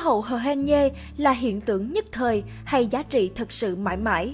hậu Hờ Hên Nhê là hiện tượng nhất thời hay giá trị thực sự mãi mãi?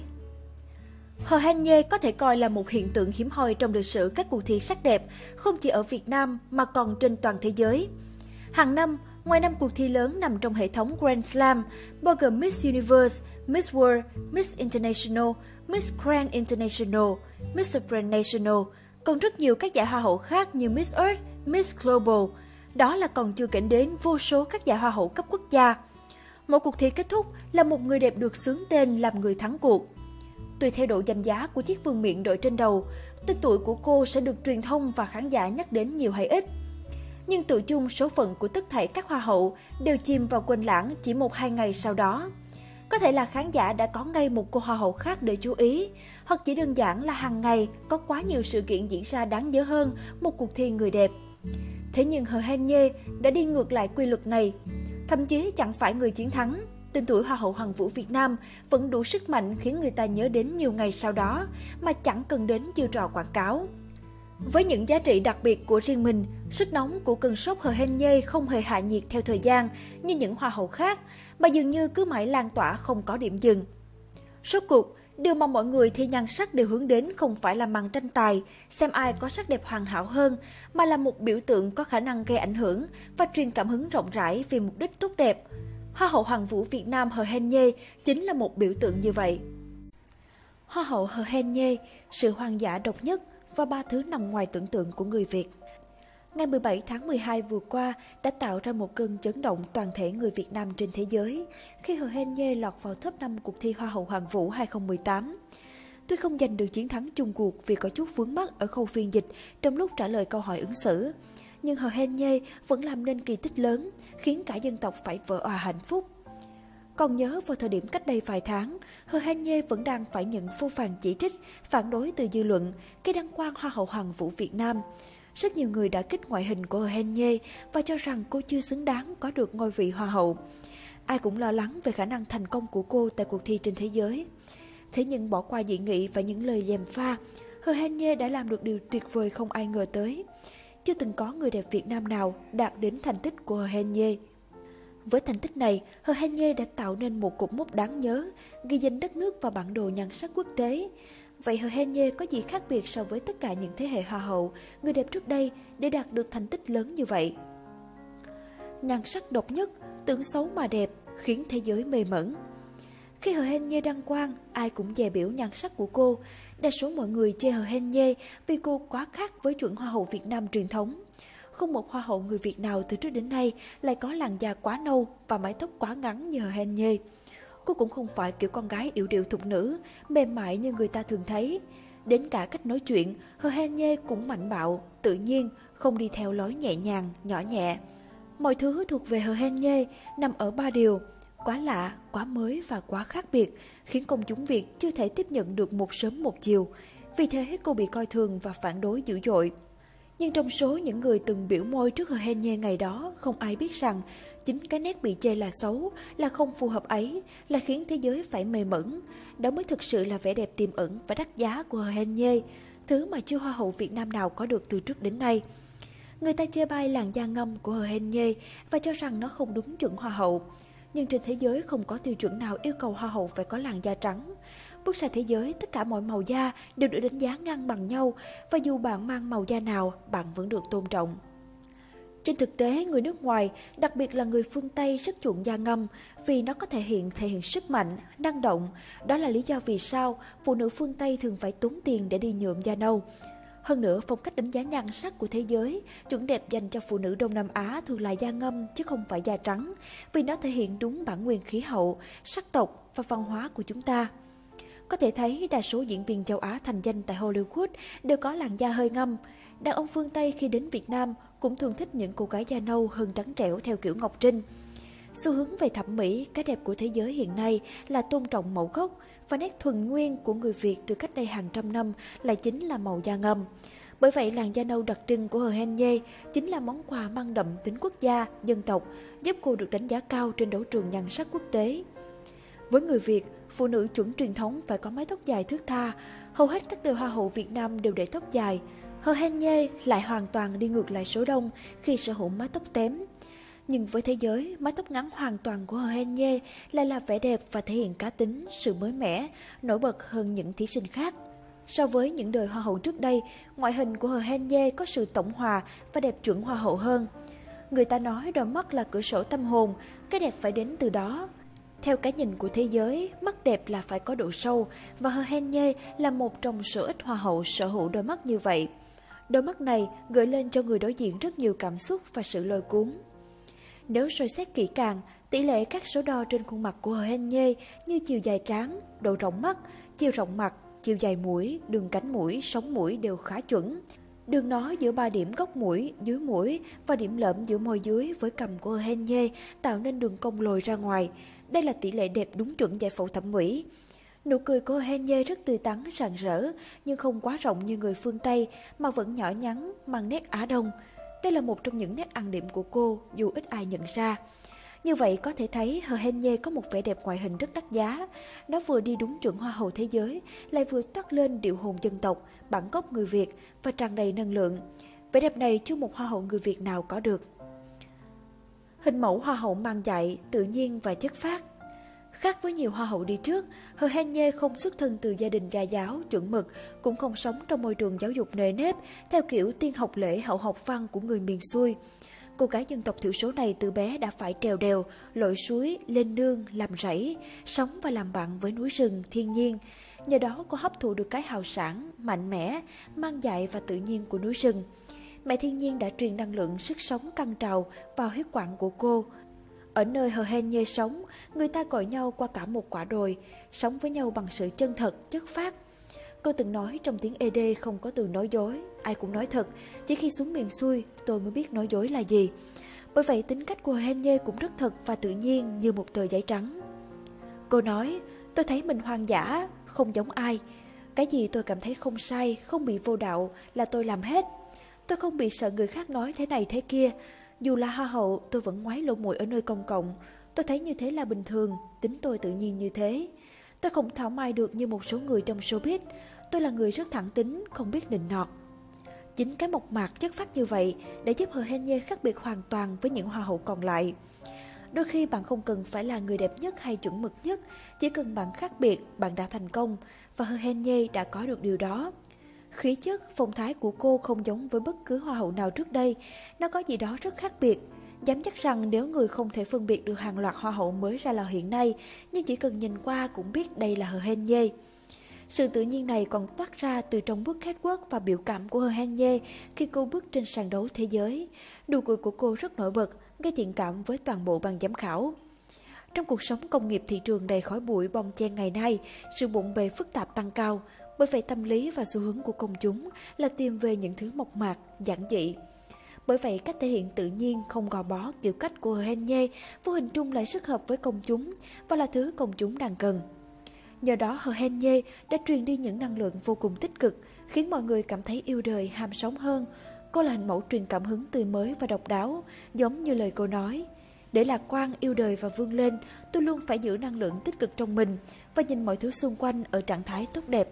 Hờ Hên Nhê có thể coi là một hiện tượng hiếm hoi trong lịch sử các cuộc thi sắc đẹp, không chỉ ở Việt Nam mà còn trên toàn thế giới. Hàng năm, ngoài 5 cuộc thi lớn nằm trong hệ thống Grand Slam, bao gồm Miss Universe, Miss World, Miss International, Miss Grand International, Miss Supranational, còn rất nhiều các giải hoa hậu khác như Miss Earth, Miss Global. Đó là còn chưa kể đến vô số các giải hoa hậu cấp quốc gia. Mỗi cuộc thi kết thúc là một người đẹp được xướng tên làm người thắng cuộc. Tùy theo độ danh giá của chiếc vương miện đội trên đầu, tên tuổi của cô sẽ được truyền thông và khán giả nhắc đến nhiều hay ít. Nhưng tự chung số phận của tất thảy các hoa hậu đều chìm vào quên lãng chỉ 1-2 ngày sau đó. Có thể là khán giả đã có ngay một cô hoa hậu khác để chú ý, hoặc chỉ đơn giản là hàng ngày có quá nhiều sự kiện diễn ra đáng nhớ hơn một cuộc thi người đẹp. Thế nhưng Hờ Hên Nhê đã đi ngược lại quy luật này. Thậm chí chẳng phải người chiến thắng, tên tuổi Hoa hậu Hoàn vũ Việt Nam vẫn đủ sức mạnh khiến người ta nhớ đến nhiều ngày sau đó mà chẳng cần đến chiêu trò quảng cáo. Với những giá trị đặc biệt của riêng mình, sức nóng của cơn sốt Hờ Hên Nhê không hề hạ nhiệt theo thời gian như những hoa hậu khác, mà dường như cứ mãi lan tỏa không có điểm dừng. Rốt cuộc, điều mà mọi người thi nhan sắc đều hướng đến không phải là màn tranh tài, xem ai có sắc đẹp hoàn hảo hơn, mà là một biểu tượng có khả năng gây ảnh hưởng và truyền cảm hứng rộng rãi vì mục đích tốt đẹp. Hoa hậu Hoàn vũ Việt Nam Hờ Hên Nhê chính là một biểu tượng như vậy. Hoa hậu Hờ Hên Nhê, sự hoang dã độc nhất và 3 thứ nằm ngoài tưởng tượng của người Việt. Ngày 17 tháng 12 vừa qua đã tạo ra một cơn chấn động toàn thể người Việt Nam trên thế giới khi Hờ Hên Nhê lọt vào top 5 cuộc thi Hoa hậu Hoàn vũ 2018. Tuy không giành được chiến thắng chung cuộc vì có chút vướng mắc ở khâu phiên dịch trong lúc trả lời câu hỏi ứng xử, nhưng Hờ Hên Nhê vẫn làm nên kỳ tích lớn, khiến cả dân tộc phải vỡ òa hạnh phúc. Còn nhớ vào thời điểm cách đây vài tháng, Hờ Hên Nhê vẫn đang phải nhận vô vàn chỉ trích, phản đối từ dư luận khi đăng quang Hoa hậu Hoàn vũ Việt Nam. Rất nhiều người đã kích ngoại hình của Hờ Hên Nhê và cho rằng cô chưa xứng đáng có được ngôi vị Hoa hậu. Ai cũng lo lắng về khả năng thành công của cô tại cuộc thi trên thế giới. Thế nhưng bỏ qua dị nghị và những lời gièm pha, Hờ Hên Nhê đã làm được điều tuyệt vời không ai ngờ tới. Chưa từng có người đẹp Việt Nam nào đạt đến thành tích của Hờ Hên Nhê. Với thành tích này, Hờ Hên Nhê đã tạo nên một cột mốc đáng nhớ, ghi danh đất nước vào bản đồ nhan sắc quốc tế. Vậy Hờ Hên Nhê có gì khác biệt so với tất cả những thế hệ hoa hậu, người đẹp trước đây để đạt được thành tích lớn như vậy? Nhan sắc độc nhất, tưởng xấu mà đẹp, khiến thế giới mê mẩn. Khi Hờ Hên Nhê đăng quang, ai cũng dè biểu nhan sắc của cô. Đa số mọi người chê Hờ Hên Nhê vì cô quá khác với chuẩn hoa hậu Việt Nam truyền thống. Không một hoa hậu người Việt nào từ trước đến nay lại có làn da quá nâu và mái tóc quá ngắn như Hờ Hên Nhê. Cô cũng không phải kiểu con gái yểu điệu thục nữ, mềm mại như người ta thường thấy. Đến cả cách nói chuyện, Hờ Hên Nhê cũng mạnh bạo, tự nhiên, không đi theo lối nhẹ nhàng, nhỏ nhẹ. Mọi thứ thuộc về Hờ Hên Nhê nằm ở 3 điều: quá lạ, quá mới và quá khác biệt, khiến công chúng Việt chưa thể tiếp nhận được một sớm một chiều. Vì thế cô bị coi thường và phản đối dữ dội. Nhưng trong số những người từng biểu môi trước Hờ Hên Nhê ngày đó, không ai biết rằng chính cái nét bị chê là xấu, là không phù hợp ấy, là khiến thế giới phải mê mẩn. Đó mới thực sự là vẻ đẹp tiềm ẩn và đắt giá của Hờ Hên Nhê, thứ mà chưa hoa hậu Việt Nam nào có được từ trước đến nay. Người ta chê bai làn da ngâm của Hờ Hên Nhê và cho rằng nó không đúng chuẩn hoa hậu. Nhưng trên thế giới không có tiêu chuẩn nào yêu cầu hoa hậu phải có làn da trắng. Bước ra thế giới, tất cả mọi màu da đều được đánh giá ngang bằng nhau, và dù bạn mang màu da nào, bạn vẫn được tôn trọng. Trên thực tế, người nước ngoài, đặc biệt là người phương Tây rất chuộng da ngâm vì nó có thể hiện sức mạnh, năng động. Đó là lý do vì sao phụ nữ phương Tây thường phải tốn tiền để đi nhuộm da nâu. Hơn nữa, phong cách đánh giá nhan sắc của thế giới, chuẩn đẹp dành cho phụ nữ Đông Nam Á thường là da ngâm chứ không phải da trắng, vì nó thể hiện đúng bản nguyên khí hậu, sắc tộc và văn hóa của chúng ta. Có thể thấy đa số diễn viên châu Á thành danh tại Hollywood đều có làn da hơi ngâm. Đàn ông phương Tây khi đến Việt Nam cũng thường thích những cô gái da nâu hơn trắng trẻo theo kiểu Ngọc Trinh. Xu hướng về thẩm mỹ, cái đẹp của thế giới hiện nay là tôn trọng mẫu gốc, và nét thuần nguyên của người Việt từ cách đây hàng trăm năm lại chính là màu da ngâm. Bởi vậy, làn da nâu đặc trưng của Hờ Hên Nhê chính là món quà mang đậm tính quốc gia, dân tộc, giúp cô được đánh giá cao trên đấu trường nhan sắc quốc tế. Với người Việt, phụ nữ chuẩn truyền thống phải có mái tóc dài thướt tha. Hầu hết các đời hoa hậu Việt Nam đều để tóc dài. Hờ Hên Nhê lại hoàn toàn đi ngược lại số đông khi sở hữu mái tóc tém. Nhưng với thế giới, mái tóc ngắn hoàn toàn của Hờ Hen Nhê lại là vẻ đẹp và thể hiện cá tính, sự mới mẻ, nổi bật hơn những thí sinh khác. So với những đời hoa hậu trước đây, ngoại hình của Hờ Hen Nhê có sự tổng hòa và đẹp chuẩn hoa hậu hơn. Người ta nói đôi mắt là cửa sổ tâm hồn, cái đẹp phải đến từ đó. Theo cái nhìn của thế giới, mắt đẹp là phải có độ sâu, và Hờ Hen Nhê là một trong số ít hoa hậu sở hữu đôi mắt như vậy. Đôi mắt này gợi lên cho người đối diện rất nhiều cảm xúc và sự lôi cuốn. Nếu soi xét kỹ càng, tỷ lệ các số đo trên khuôn mặt của Hờ Hen Nhê như chiều dài trán, độ rộng mắt, chiều rộng mặt, chiều dài mũi, đường cánh mũi, sống mũi đều khá chuẩn. Đường nói giữa 3 điểm gốc mũi, dưới mũi và điểm lõm giữa môi dưới với cằm của Hờ Hen Nhê tạo nên đường cong lồi ra ngoài. Đây là tỷ lệ đẹp đúng chuẩn giải phẫu thẩm mỹ. Nụ cười của Hờ Hen Nhê rất tươi tắn, rạng rỡ, nhưng không quá rộng như người phương Tây mà vẫn nhỏ nhắn, mang nét Á Đông. Đây là một trong những nét ăn điểm của cô, dù ít ai nhận ra. Như vậy có thể thấy Hờ Hen Nhê có một vẻ đẹp ngoại hình rất đắt giá. Nó vừa đi đúng chuẩn hoa hậu thế giới, lại vừa toát lên điệu hồn dân tộc, bản gốc người Việt và tràn đầy năng lượng. Vẻ đẹp này chưa một hoa hậu người Việt nào có được. Hình mẫu hoa hậu mang dạy, tự nhiên và chất phác. Khác với nhiều hoa hậu đi trước, Hờ Hen Nhê không xuất thân từ gia đình gia giáo, chuẩn mực, cũng không sống trong môi trường giáo dục nề nếp, theo kiểu tiên học lễ hậu học văn của người miền xuôi. Cô gái dân tộc thiểu số này từ bé đã phải trèo đèo, lội suối, lên nương, làm rẫy, sống và làm bạn với núi rừng, thiên nhiên. Nhờ đó cô hấp thụ được cái hào sảng, mạnh mẽ, mang dại và tự nhiên của núi rừng. Mẹ thiên nhiên đã truyền năng lượng sức sống căng trào vào huyết quản của cô. Ở nơi Hờ Hen Nhê sống, người ta gọi nhau qua cả một quả đồi, sống với nhau bằng sự chân thật, chất phác. Cô từng nói trong tiếng Ede không có từ nói dối, ai cũng nói thật, chỉ khi xuống miền xuôi tôi mới biết nói dối là gì. Bởi vậy tính cách của Hờ Hen Nhê cũng rất thật và tự nhiên như một tờ giấy trắng. Cô nói, tôi thấy mình hoang dã, không giống ai. Cái gì tôi cảm thấy không sai, không bị vô đạo là tôi làm hết. Tôi không bị sợ người khác nói thế này thế kia. Dù là hoa hậu, tôi vẫn ngoái lỗ mũi ở nơi công cộng. Tôi thấy như thế là bình thường, tính tôi tự nhiên như thế. Tôi không thảo mai được như một số người trong showbiz. Tôi là người rất thẳng tính, không biết nịnh nọt. Chính cái mộc mạc chất phác như vậy để giúp Hờ Hen Nhê khác biệt hoàn toàn với những hoa hậu còn lại. Đôi khi bạn không cần phải là người đẹp nhất hay chuẩn mực nhất, chỉ cần bạn khác biệt, bạn đã thành công, và Hờ Hen Nhê đã có được điều đó. Khí chất, phong thái của cô không giống với bất cứ hoa hậu nào trước đây, nó có gì đó rất khác biệt. Dám chắc rằng nếu người không thể phân biệt được hàng loạt hoa hậu mới ra lò hiện nay, nhưng chỉ cần nhìn qua cũng biết đây là Hờ Hen Nhê. Sự tự nhiên này còn toát ra từ trong bước catwalk và biểu cảm của Hờ Hen Nhê khi cô bước trên sàn đấu thế giới. Nụ cười của cô rất nổi bật, gây thiện cảm với toàn bộ ban giám khảo. Trong cuộc sống công nghiệp thị trường đầy khói bụi bon chen ngày nay, sự bộn bề phức tạp tăng cao. Bởi vậy tâm lý và xu hướng của công chúng là tìm về những thứ mộc mạc, giản dị. Bởi vậy cách thể hiện tự nhiên, không gò bó kiểu cách của Hờ Hen Nhê vô hình chung lại適hợp với công chúng và là thứ công chúng đang cần. Nhờ đó Hờ Hen Nhê đã truyền đi những năng lượng vô cùng tích cực, khiến mọi người cảm thấy yêu đời, ham sống hơn. Cô là hình mẫu truyền cảm hứng tươi mới và độc đáo, giống như lời cô nói. Để lạc quan, yêu đời và vươn lên, tôi luôn phải giữ năng lượng tích cực trong mình và nhìn mọi thứ xung quanh ở trạng thái tốt đẹp.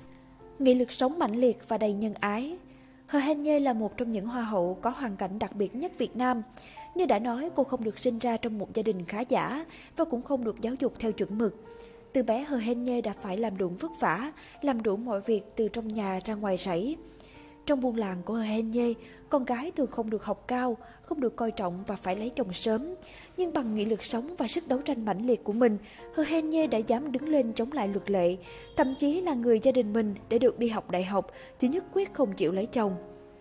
Nghị lực sống mãnh liệt và đầy nhân ái. Hờ Hen Nhê là một trong những hoa hậu có hoàn cảnh đặc biệt nhất Việt Nam. Như đã nói, cô không được sinh ra trong một gia đình khá giả và cũng không được giáo dục theo chuẩn mực. Từ bé Hờ Hen Nhê đã phải làm đủ vất vả, làm đủ mọi việc từ trong nhà ra ngoài rẫy. Trong buôn làng của Hờ Hen Nhê, con gái thường không được học cao, không được coi trọng và phải lấy chồng sớm. Nhưng bằng nghị lực sống và sức đấu tranh mãnh liệt của mình, Hờ Hen Nhê đã dám đứng lên chống lại luật lệ, thậm chí là người gia đình mình để được đi học đại học, chứ nhất quyết không chịu lấy chồng.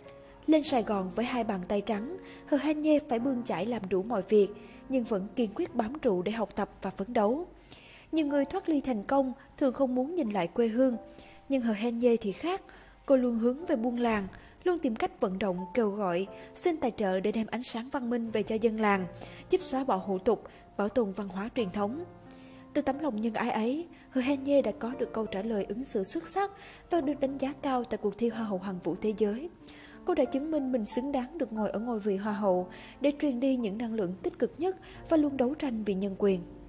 Lên Sài Gòn với 2 bàn tay trắng, Hờ Hen Nhê phải bươn chải làm đủ mọi việc, nhưng vẫn kiên quyết bám trụ để học tập và phấn đấu. Nhiều người thoát ly thành công thường không muốn nhìn lại quê hương, nhưng Hờ Hen Nhê thì khác. Cô luôn hướng về buôn làng, luôn tìm cách vận động, kêu gọi, xin tài trợ để đem ánh sáng văn minh về cho dân làng, giúp xóa bỏ hủ tục, bảo tồn văn hóa truyền thống. Từ tấm lòng nhân ái ấy, Hờ Hen Nhê đã có được câu trả lời ứng xử xuất sắc và được đánh giá cao tại cuộc thi Hoa hậu Hoàn vũ thế giới. Cô đã chứng minh mình xứng đáng được ngồi ở ngôi vị Hoa hậu để truyền đi những năng lượng tích cực nhất và luôn đấu tranh vì nhân quyền.